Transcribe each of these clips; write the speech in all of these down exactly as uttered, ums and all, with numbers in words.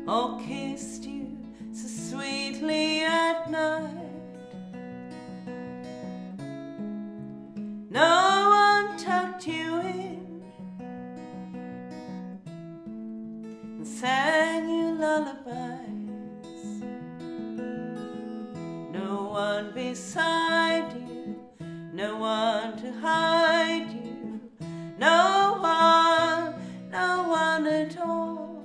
or kissed you so sweetly at night. No one tucked you in and sang you lullabies. No one beside you, no one to hide you, no one, no one at all.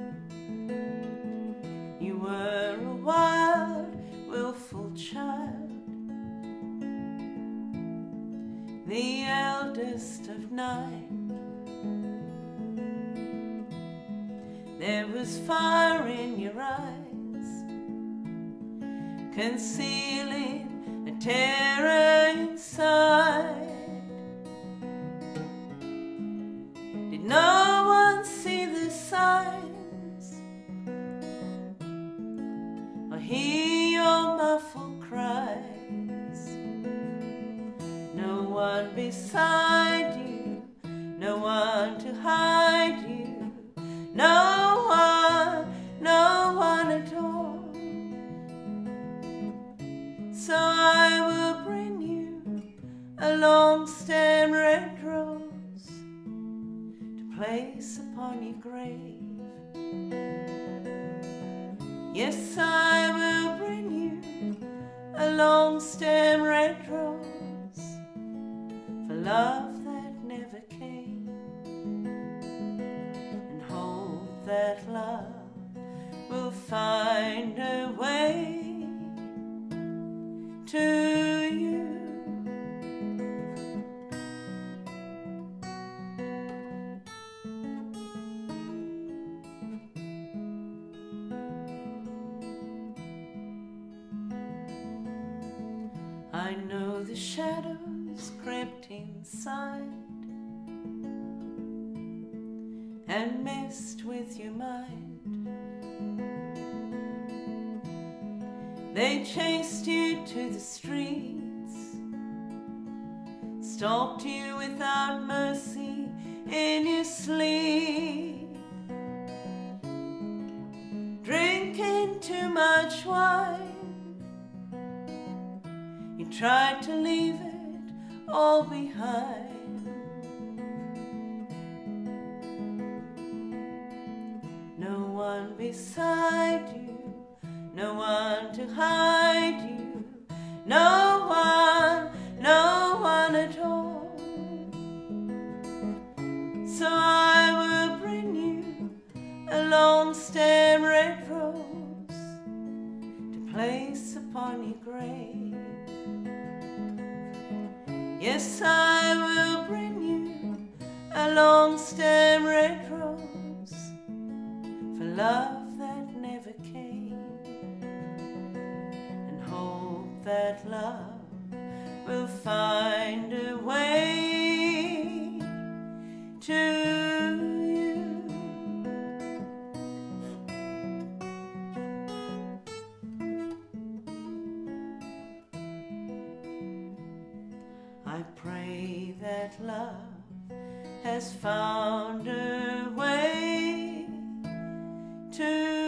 You were a wild, willful child, the eldest of nine. There was fire in your eyes, concealing a terror inside. Did no one see the signs, or hear your muffled cries? No one beside you, no one to hide you, no one, no one at all. So I will bring you a long stem red rose to place upon your grave. Yes, I will bring you a long stem red rose for love that never came, and hope that love will find a way to you. I know the shadows crept inside and messed with your mind. They chased you to the streets, stalked you without mercy in your sleep, drinking too much wine. You tried to leave it all behind. No one beside you, no one to hide you, no one, no one at all. So I will bring you a long stem red rose to place upon your grave. Yes, I will bring you a long stem red rose for love that never came, and hope that love will find a way to you. I pray that love has found a way to